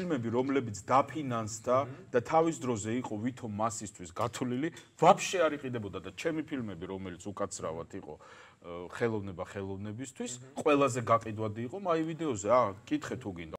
ფილმები, რომლებიც დაფინანსდა და თავის დროზე იყო ვითომ მასისთვის გათვლილი, ვაფშე არ იყიდებოდა და ჩემი ფილმები, რომელიც უკაცრავად იყო ხელოვნება ხელოვნებისთვის, ყველაზე გაყიდვადი იყო მაი ვიდეოზე. კითხე თუ გინდა.